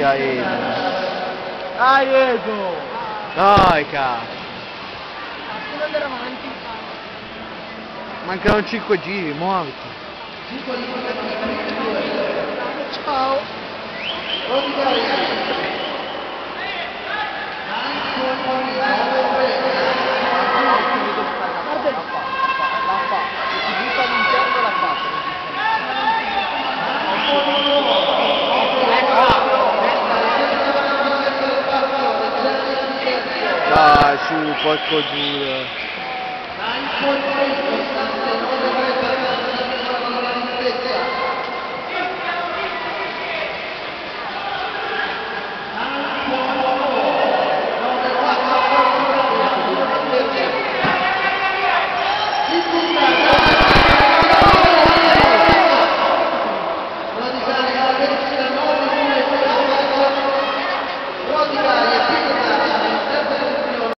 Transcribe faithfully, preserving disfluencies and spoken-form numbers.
dai Edo. Dai Edo! Dai cazzo. Non andare avanti. Mancano cinque giri, morto. Ciao. Dai su, porco giuro.